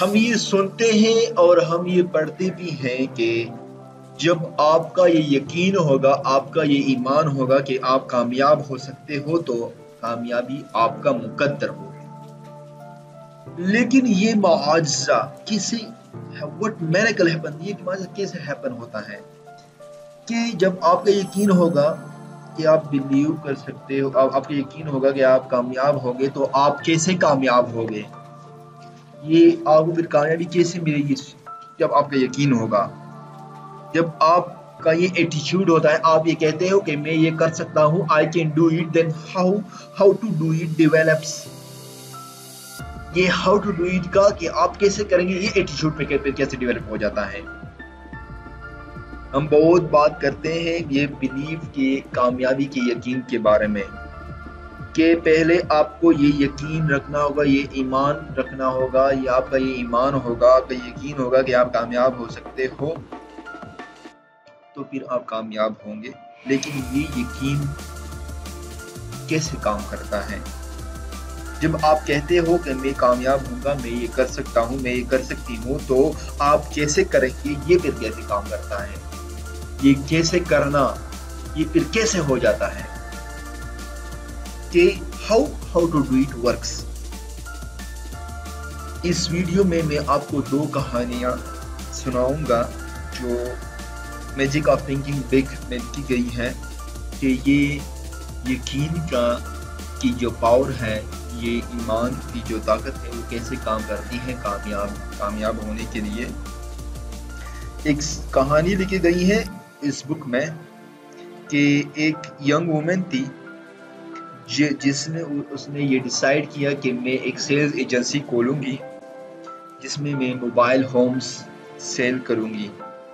ہم یہ سنتے ہیں اور ہم یہ پڑھتے بھی ہیں کہ جب آپ کا یہ یقین ہوگا، آپ کا یہ ایمان ہوگا کہ آپ کامیاب ہو سکتے ہو تو کامیابی آپ کا مقدر ہوگی۔ لیکن یہ معجزہ کیسے what miracle happen، یہ معجزہ کیسے happen ہوتا ہے کہ جب آپ کا یقین ہوگا کہ آپ بلیو کر سکتے ہو، آپ کا یقین ہوگا کہ آپ کامیاب ہوگے، تو آپ کیسے کامیاب ہوگے؟ یہ آپ کو پھر کامیابی کیسے ملے گی؟ جب آپ کا یقین ہوگا، جب آپ کا یہ ایٹیچیوڈ ہوتا ہے، آپ یہ کہتے ہو کہ میں یہ کر سکتا ہوں، I can do it، then how to do it develops۔ یہ how to do it کا کہ آپ کیسے کریں گے، یہ ایٹیچیوڈ پہ کیسے ڈیولپ ہو جاتا ہے۔ ہم بہت بات کرتے ہیں یہ بلیف کے کامیابی کے یقین کے بارے میں کہ پہلے آپ کو یہ یقین رکھنا ہوگا، یہ ایمان رکھنا ہوگا، یہ آپ کا یہ ایمان ہوگا، آپ کا یقین ہوگا کہ آپ کامیاب ہو سکتے ہو تو پھر آپ کامیاب ہوں گے۔ لیکن یہ یقین کیسے کام کرتا ہے؟ جب آپ کہتے ہو کہ میں کامیاب ہوں گا، میں یہ کر سکتا ہوں، میں یہ کر سکتی ہوں، تو آپ کیسے کریں گے؟ یہ پھر کیسے کام کرتا ہے؟ یہ کیسے کرنا، یہ پھر کیسے ہو جاتا ہے کہ how to do it works۔ اس ویڈیو میں آپ کو 2 کہانیاں سناؤں گا جو میجک آف تھنکنگ بگ میں لکھی گئی ہے کہ یہ یقین کی جو پاور ہے، یہ ایمان کی جو طاقت ہے، وہ کیسے کام کرتی ہے کامیاب ہونے کے لیے۔ ایک کہانی لکھی گئی ہے اس بک میں کہ ایک ینگ وومن تھی اس نے یہ ڈیسائیڈ کیا کہ میں ایک سیلز ایجنسی کھولوں گی جس میں موبائل ہومز سیل کروں گی۔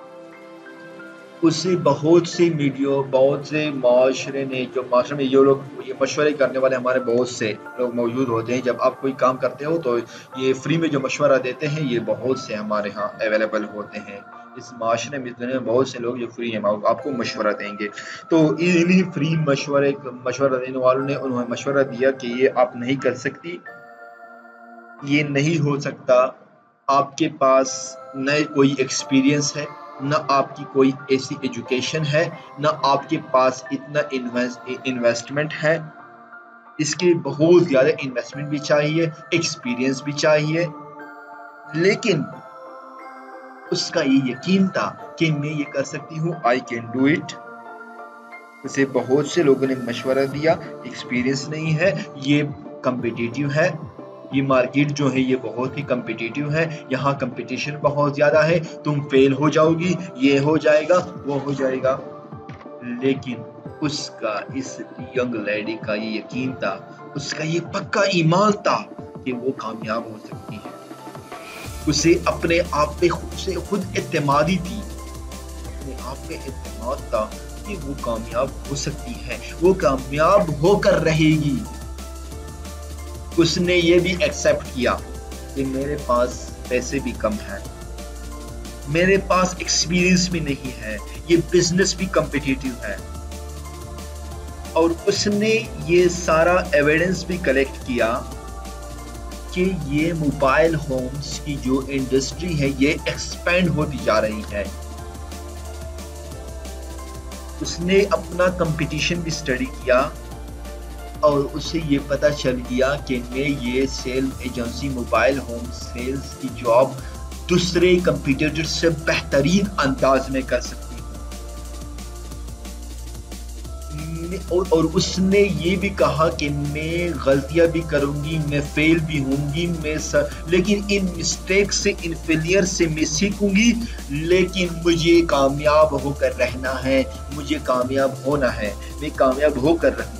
اسے بہت سے معاشرے میں یہ مشورے کرنے والے ہمارے بہت سے لوگ موجود ہوتے ہیں۔ جب آپ کوئی کام کرتے ہو تو یہ فری میں جو مشورہ دیتے ہیں، یہ بہت سے ہمارے ہاں اویلیبل ہوتے ہیں۔ اس معاشرے میں دنیا میں بہت سے لوگ جو فری ہیں آپ کو مشورہ دیں گے۔ تو انہی فری مشورہ دینے والوں نے انہوں نے مشورہ دیا کہ یہ آپ نہیں کر سکتی، یہ نہیں ہو سکتا، آپ کے پاس نہ کوئی ایکسپیرینس ہے، نہ آپ کی کوئی ایسی ایجوکیشن ہے، نہ آپ کے پاس اتنا انویسٹمنٹ ہے۔ اس کے بہت زیادہ انویسٹمنٹ بھی چاہیے، ایکسپیرینس بھی چاہیے۔ لیکن اس کا یہ یقین تھا کہ میں یہ کر سکتی ہوں، I can do it۔ اسے بہت سے لوگوں نے مشورہ دیا، ایکسپیرینس نہیں ہے، یہ کمپیٹیٹیو ہے، یہ مارکیٹ جو ہے یہ بہت ہی کمپیٹیٹیو ہے، یہاں کمپٹیشن بہت زیادہ ہے، تم فیل ہو جاؤ گی، یہ ہو جائے گا، وہ ہو جائے گا۔ لیکن اس ینگ لیڈی کا یہ یقین تھا، اس کا یہ پکا ایمان تھا کہ وہ کامیاب ہو سکتی ہے۔ اسے اپنے آپ پہ خود اعتمادی تھی، اپنے آپ پہ اعتماد تھا کہ وہ کامیاب ہو سکتی ہے، وہ کامیاب ہو کر رہے گی۔ اس نے یہ بھی ایکسیپٹ کیا کہ میرے پاس پیسے بھی کم ہیں، میرے پاس ایکسپیرینس بھی نہیں ہے، یہ بزنس بھی کمپیٹیٹیو ہے۔ اور اس نے یہ سارا ایویڈنس بھی کلیکٹ کیا کہ یہ موبائل ہومز کی جو انڈسٹری ہے یہ ایکسپینڈ ہوتی جا رہی ہے۔ اس نے اپنا کمپٹیشن بھی اسٹڈی کیا اور اسے یہ پتا چل گیا کہ میں یہ sale agency mobile home sales کی جاب دوسرے کمپیٹیٹر سے بہترین انداز میں کر سکتی ہوں۔ اور اس نے یہ بھی کہا کہ میں غلطیاں بھی کروں گی، میں فیل بھی ہوں گی، لیکن ان مسٹیک سے، ان فیلئر سے میں سیکھوں گی، لیکن مجھے کامیاب ہو کر رہنا ہے، مجھے کامیاب ہونا ہے، میں کامیاب ہو کر رہوں گی۔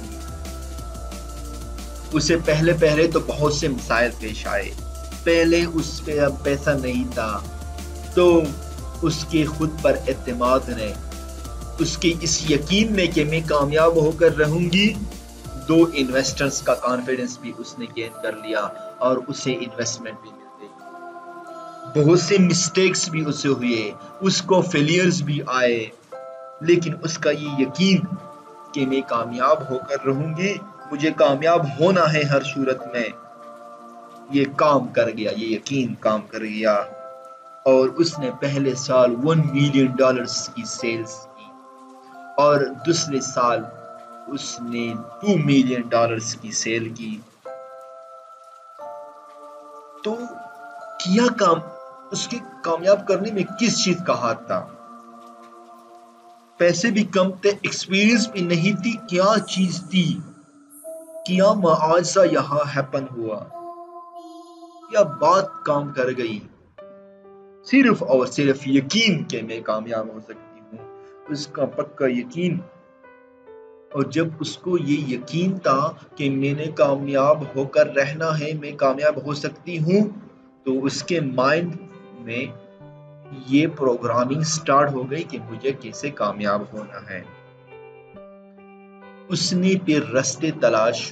اسے پہلے تو بہت سے مسائل پیش آئے، پہلے اس پہ پیسہ نہیں تھا، تو اس کے خود پر اعتماد نے، اس کے اس یقین میں کہ میں کامیاب ہو کر رہوں گی، 2 انویسٹرز کا کانفیڈنس بھی اس نے گین کر لیا اور اسے انویسٹمنٹ بھی مل گئی۔ بہت سے مسٹیکس بھی اسے ہوئے، اس کو فیلیئرز بھی آئے، لیکن اس کا یہ یقین کہ میں کامیاب ہو کر رہوں گی، مجھے کامیاب ہونا ہے ہر صورت میں، یہ کام کر گیا، یہ یقین کام کر گیا، اور اس نے پہلے سال $1 ملین کی سیلز کی، اور دوسرے سال اس نے $2 ملین کی سیل کی۔ تو کیا کام، اس کے کامیاب کرنے میں کس چیز کا ہاتھ تھا؟ پیسے بھی کم تھے، ایکسپیرینس بھی نہیں تھی، کیا چیز تھی؟ کیا معجزہ یہاں ہیپن ہوا؟ کیا بات کام کر گئی؟ صرف اور صرف یقین کہ میں کامیاب ہو سکتی ہوں، اس کا پکا یقین۔ اور جب اس کو یہ یقین تھا کہ میں نے کامیاب ہو کر رہنا ہے، میں کامیاب ہو سکتی ہوں، تو اس کے مائنڈ میں یہ پروگرامنگ سٹارٹ ہو گئی کہ مجھے کیسے کامیاب ہونا ہے۔ اس نے پھر راستے تلاش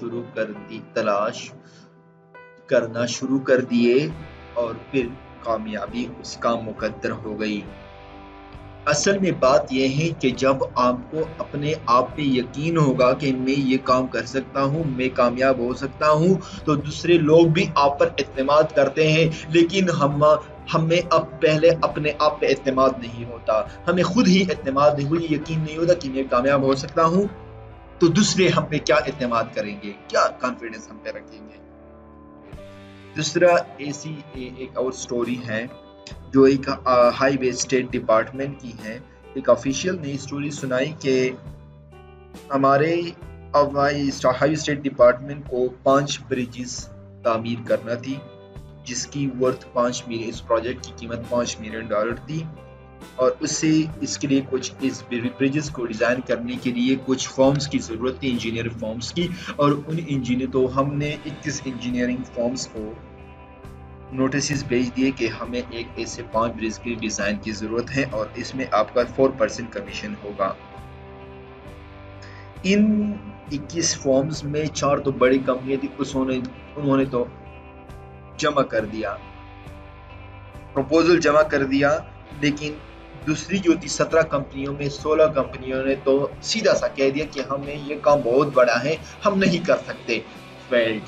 کرنا شروع کر دیے، اور پھر کامیابی اس کا مقدر ہو گئی۔ اصل میں بات یہ ہے کہ جب آپ کو اپنے آپ پہ یقین ہوگا کہ میں یہ کام کر سکتا ہوں، میں کامیاب ہو سکتا ہوں، تو دوسرے لوگ بھی آپ پر اعتماد کرتے ہیں۔ لیکن ہمیں اب پہلے اپنے آپ پہ اعتماد نہیں ہوتا، ہمیں خود ہی اعتماد نہیں ہوئی، یقین نہیں ہوتا کہ میں کامیاب ہو سکتا ہوں، تو دوسرے ہم پہ کیا اعتماد کریں گے، کیا کانفیڈنس ہم پہ رکھیں گے۔ دوسرا ایسی ایک اور سٹوری ہے جو ایک ہائی وے اسٹیٹ ڈپارٹمنٹ کی ہے۔ ایک آفیشیل نے سٹوری سنائی کہ ہمارے ہائی اسٹیٹ ڈپارٹمنٹ کو 5 بریجز تعمیر کرنا تھی، جس کی ورتھ 5 ملین، اس پروجیکٹ کی قیمت $5 ملین تھی، اور اس کے لیے کچھ اس بریجز کو ڈیزائن کرنے کے لیے کچھ فارمز کی ضرورت تھی، انجینئر فارمز کی، اور ان تو ہم نے 21 انجینئرنگ فارمز کو نوٹسز بھیج دیے کہ ہمیں ایک ایسے 5 بریج کے ڈیزائن کی ضرورت ہے، اور اس میں آپ کا 4% کمیشن ہوگا۔ ان 21 فارمز میں 4 تو بڑی کمپنیاں تھی، انہوں نے تو جمع کر دیا، پروپوزل جمع کر دیا، لیکن دوسری جو تھی 17 کمپنیوں میں 16 کمپنیوں نے تو سیدھا سا کہہ دیا کہ ہمیں یہ کام بہت بڑا ہے، ہم نہیں کر سکتے، فیلڈ،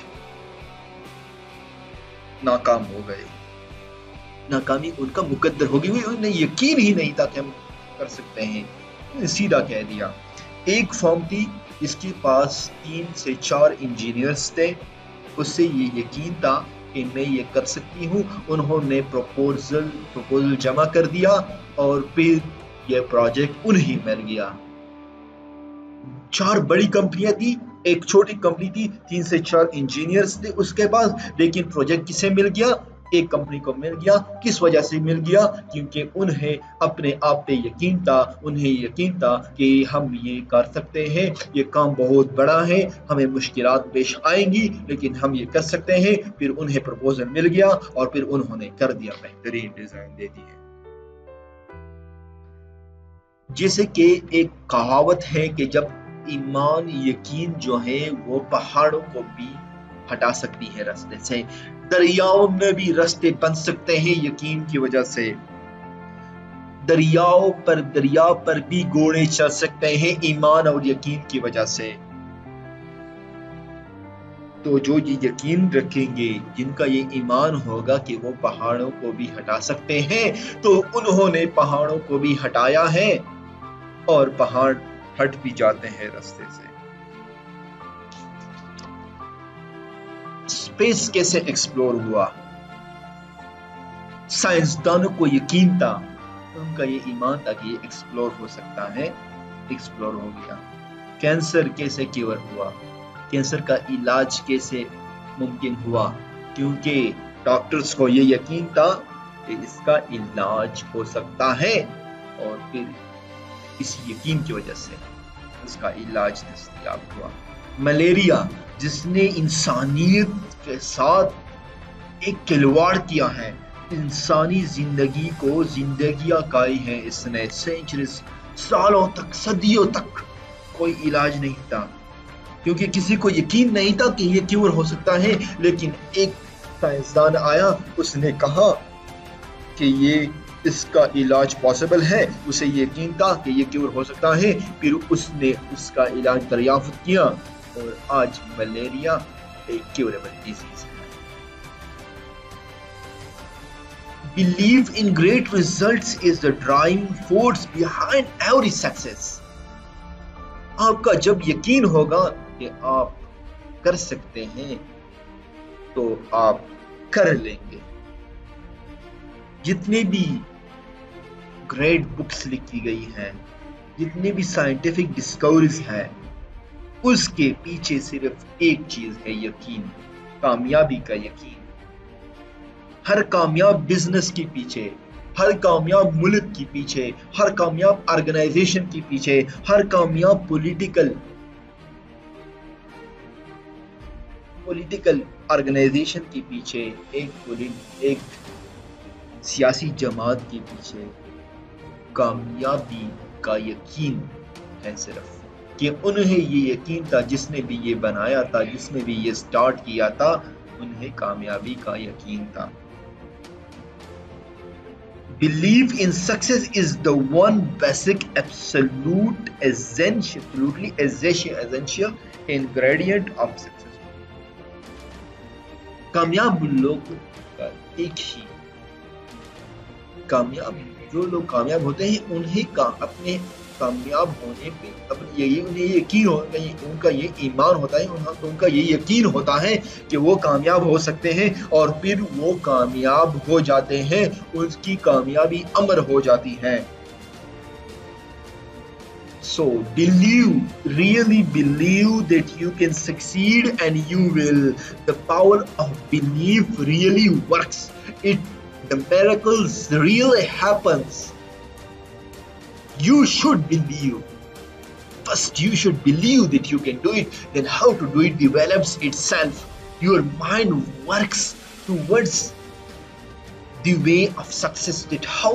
ناکام ہو گئے۔ ناکامی ان کا مقدر ہو گئی، انہیں یقین ہی نہیں تھا کہ ہم کر سکتے ہیں، سیدھا کہہ دیا۔ ایک فارم تھی جس کے پاس 3 سے 4 انجینئرز تھے، اس سے یہ یقین تھا کہ میں یہ کر سکتی ہوں، انہوں نے پروپوزل جمع کر دیا، اور پھر یہ پروجیکٹ انہیں مل گیا۔ 4 بڑی کمپنیاں تھی، ایک چھوٹی کمپنی تھی، 3 سے 4 انجینئرز تھے اس کے پاس، لیکن پروجیکٹ کسے مل گیا؟ ایک کمپنی کو مل گیا۔ کس وجہ سے مل گیا؟ کیونکہ انہیں اپنے آپ پہ یقین تھا، انہیں یقین تھا کہ ہم یہ کر سکتے ہیں، یہ کام بہت بڑا ہے، ہمیں مشکلات پیش آئیں گی، لیکن ہم یہ کر سکتے ہیں۔ پھر انہیں پروپوزل مل گیا، اور پھر انہوں نے کر دیا، بہترین ڈیزائن دے دیے۔ جیسے کہ ایک کہاوت ہے کہ جب ایمان، یقین جو ہے وہ پہاڑوں کو بھی ہٹا سکتی ہے راستے سے، دریاؤں میں بھی راستے بن سکتے ہیں یقین کی وجہ سے، دریا پر بھی گھوڑے چل سکتے ہیں ایمان اور یقین کی وجہ سے۔ تو جو یہ یقین رکھیں گے، جن کا یہ ایمان ہوگا کہ وہ پہاڑوں کو بھی ہٹا سکتے ہیں، تو انہوں نے پہاڑوں کو بھی ہٹایا ہے، اور پہاڑ ہٹ بھی جاتے ہیں راستے سے۔ اسپیس کیسے ایکسپلور ہوا؟ سائنسدانوں کو یقین تھا، ان کا یہ ایمان تھا کہ یہ ایکسپلور ہو سکتا ہے، ایکسپلور ہو گیا۔ کینسر کیسے کیور ہوا؟ کینسر کا علاج کیسے ممکن ہوا؟ کیونکہ ڈاکٹرز کو یہ یقین تھا کہ اس کا علاج ہو سکتا ہے، اور پھر اس یقین کی وجہ سے اس کا علاج دستیاب ہوا۔ ملیریا، جس نے انسانیت کے ساتھ ایک کھلواڑ کیا ہے، انسانی زندگی کو زندگیاں کائی ہیں اس نے، سینچریز، سالوں تک، صدیوں تک کوئی علاج نہیں تھا، کیونکہ کسی کو یقین نہیں تھا کہ یہ کیور ہو سکتا ہے۔ لیکن ایک سائنسدان آیا، اس نے کہا کہ یہ اس کا علاج پاسبل ہے، اسے یقین تھا کہ یہ کیور ہو سکتا ہے، پھر اس نے اس کا علاج دریافت کیا، اور آج ملیریا ایک کیوریبل ڈیزیز ہے۔ Belief in great results is the driving force behind every success. आपका जब यकीन होगा कि आप कर सकते हैं तो आप कर लेंगे. जितने भी ग्रेट बुक्स लिखी गई हैं, जितने भी साइंटिफिक डिस्कवरीज हैं, उसके पीछे सिर्फ एक चीज है, यकीन, कामयाबी का यकीन. हर कामयाब बिजनेस के पीछे, हर कामयाब मुल्क के पीछे, हर कामयाब ऑर्गेनाइजेशन के पीछे, हर कामयाब पॉलिटिकल ऑर्गेनाइजेशन के पीछे, एक सियासी जमात के पीछे कामयाबी का यकीन है सिर्फ, कि उन्हें ये यकीन था, जिसने भी ये बनाया था, जिसने भी ये स्टार्ट किया था, उन्हें कामयाबी का यकीन था. Belief in success is the one basic, absolutely essential ingredient of success. कामयाब लोग का एक ही जो लोग कामयाब होते हैं, उन्हें अपने कामयाब होने पे उन्हें यकीन होता है, उनका ये ईमान होता है, उनका ये यकीन होता है कि वो कामयाब हो सकते हैं, और फिर वो कामयाब हो जाते हैं, उसकी कामयाबी अमर हो जाती है. So really believe that you can succeed, and you will. The power of belief really works. The miracles really happens. You should believe. First, you should believe that you can do it. Then how to do it develops itself. Your mind works towards the way of success. That how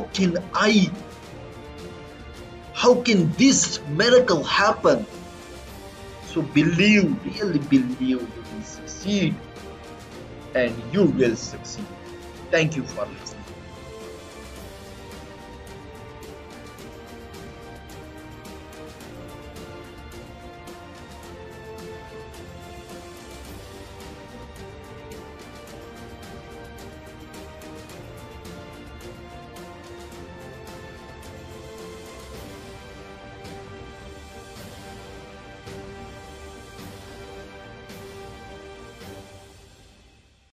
can this miracle happen? So believe, really believe you will succeed, and you will succeed. Thank you for listening.